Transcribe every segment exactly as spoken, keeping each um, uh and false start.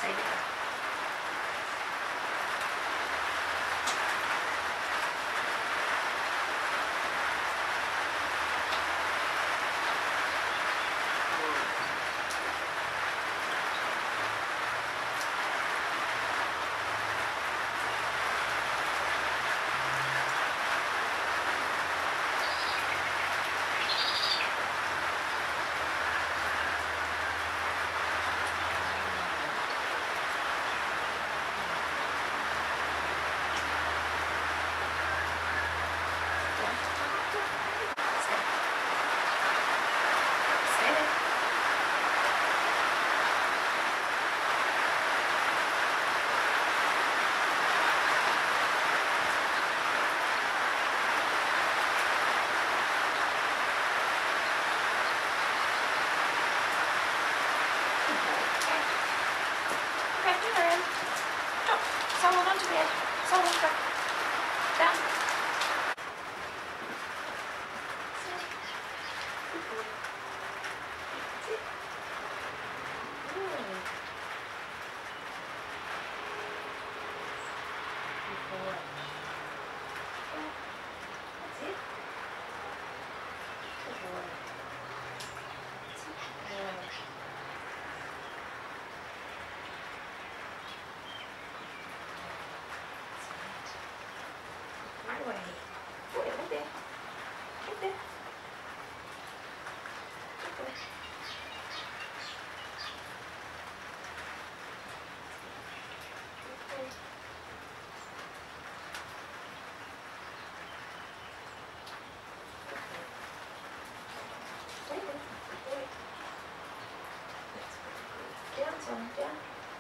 Stay there. Someone onto bed. Someone go. Down. Good boy. That's it. Good. Good boy. That's it. Good boy. That's it. Good. Boy, boy, right there, right there. Good boy. Good boy. Stay there. Good boy. That's good. Down, son, down.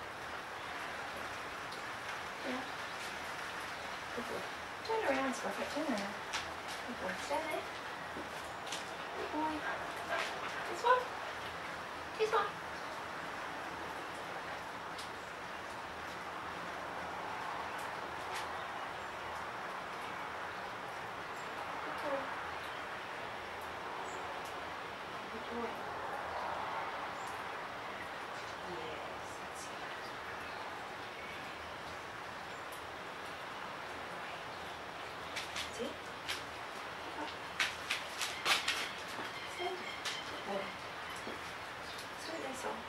Down. Good boy. Turn around, Sprocket, turn around. Good boy, stay there. Good boy. This one. This one. Good boy. Good boy. Yes, that's it. See? See? Good boy. Sweet that's all.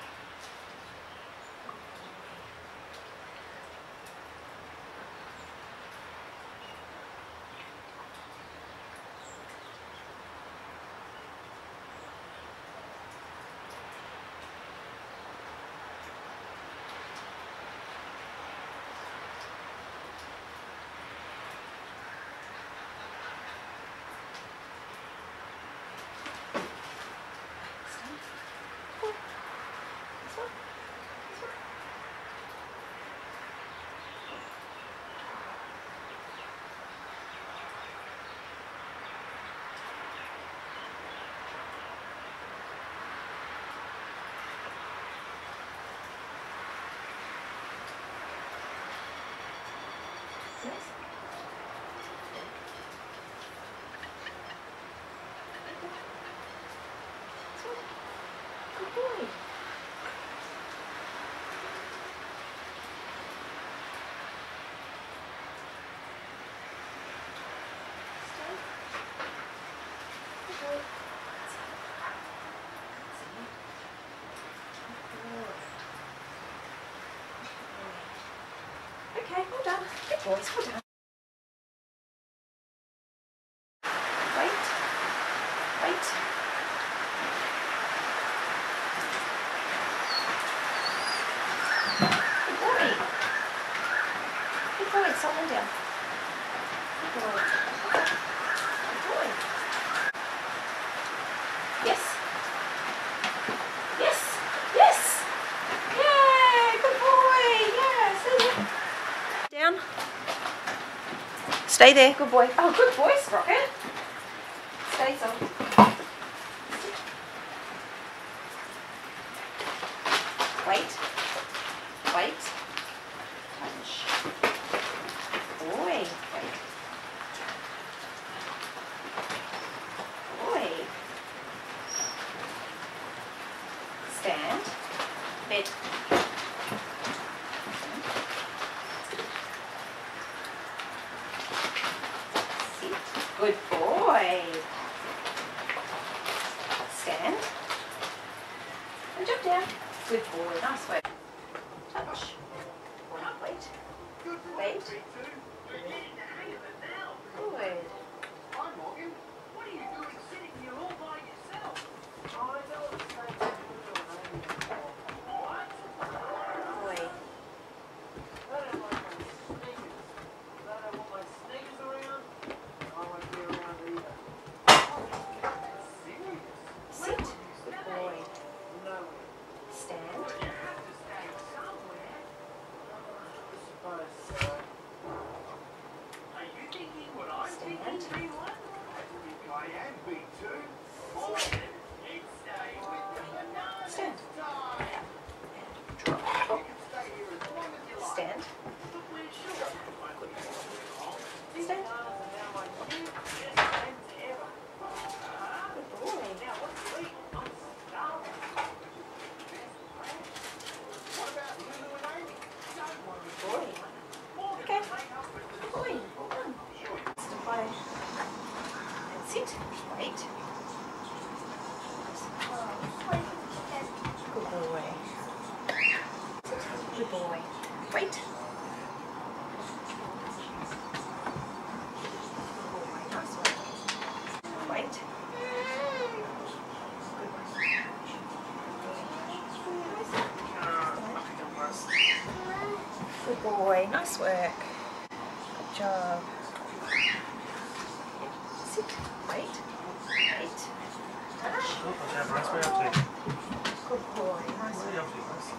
Yes. Good boy. Stay. Good boy. Okay, well done. Good boys, well done. Wait. Wait. Good boy. Good boy, someone down. Good boy. Good boy. Yes. Yes. Yes. Yay, good boy. Yeah, see ya. Down. Stay there, good boy. Oh, good boy, Sprocket. Stay so. Wait. Wait. Punch. Boy. Wait. Boy. Stand. Bed. touch. Wait. Wait. Good. Hi Morgan, what are you doing sitting here all by yourself? I know it's like what? Boy. I don't like my sneakers. I don't want my sneakers around. I won't be around either. Serious? Sit. Good boy. Nowhere. Stand. You have to stay somewhere. I suppose so. Are you thinking what I'm Stand. thinking, B one? I think I am, B two. Morgan, you stay with me another Stand. time. Drop. You can stay here as long as you like. Stand. But we're sure it won't be long. These Stand. cars are now my new best friends ever. Ah, Good boy. now what's late? I'm starving. Best friends? What about Lulu and Amy? Don't worry. Boy. Morgan Okay. will make up with the Boy. Well done. Sure. To play. And sit. Wait. Good boy. Sit. Good boy. Wait. Good boy. Nice one. Wait. Good boy. Nice work. Good job. Sit. Wait. Wait. Touch. Okay, Bryce, where are you up to? Good boy. Nice Where are you work. up to, Bryce?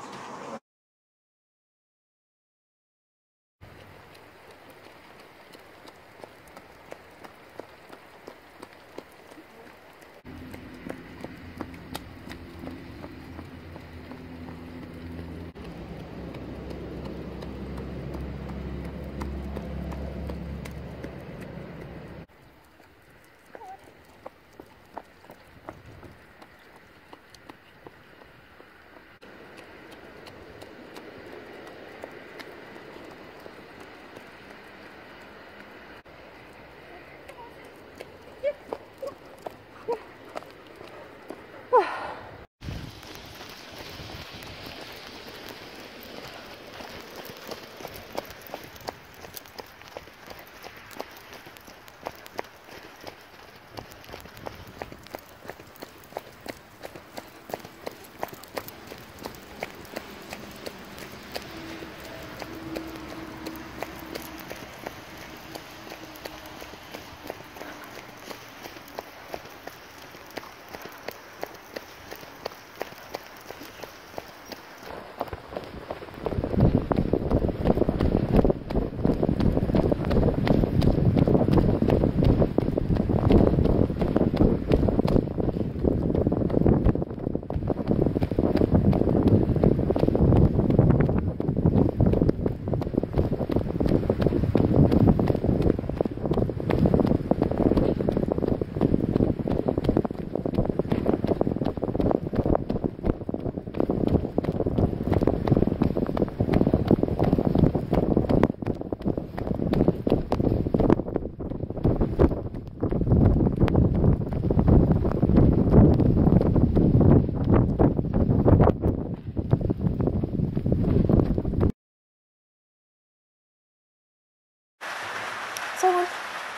So on.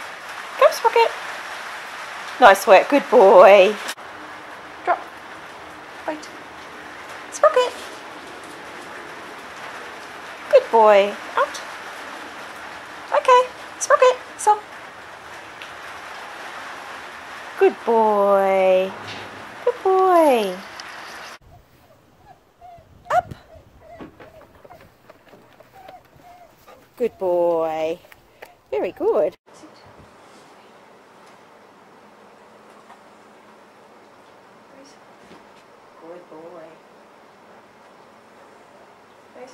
Go, Sprocket. Nice work. Good boy. Drop. Wait. Sprocket. Good boy. Out. Okay. Sprocket. So. Good boy. Good boy. Up. Good boy. Very good. Good boy. Face.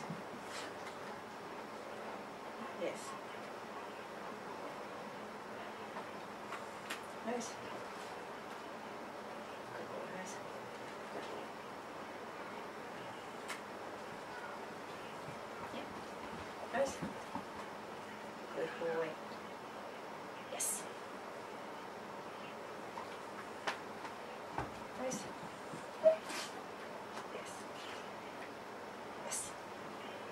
Yes. Nose. Good boy, nose. Good. Yeah. Nose. Good boy. Yes. Nose. Yes. Yes.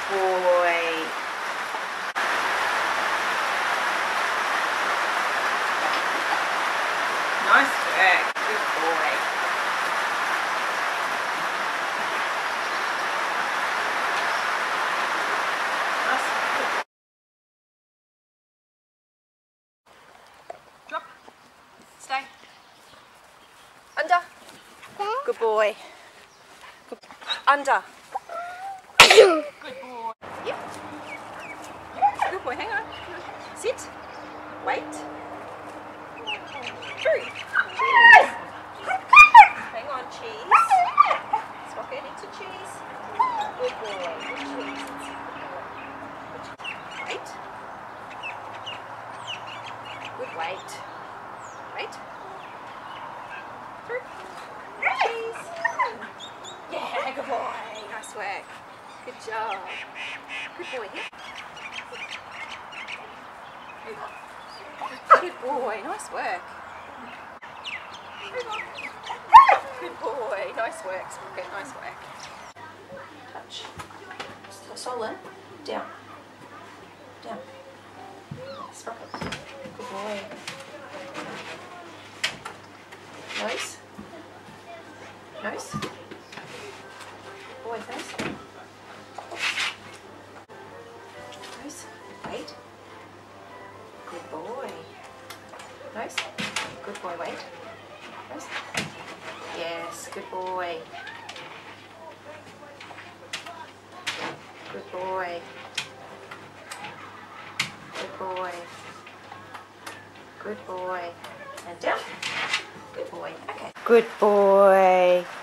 boy. Nice work. Good boy. Nice. Drop. Stay. Under. Good boy. Good. Under. Good boy. Yep. Good boy. Hang on. Sit. Wait. Through. Cheese. Hang on, cheese. Swap it into cheese. Good boy. Good cheese. Wait. Good wait. Wait. Through. Cheese. Yeah, good boy. Nice work. Good job. Good boy. Good boy. Nice work. Good boy. Nice work, Sprocket. Nice work. Touch. Solid. Down. Down. Sprocket. Good boy. Nose. Nose. Boy, nose. Nose. Wait. Good boy. Nose. Good boy, wait. Nose. Yes, good boy. Good boy. Good boy. Good boy. And down. Good boy. Okay. Good boy.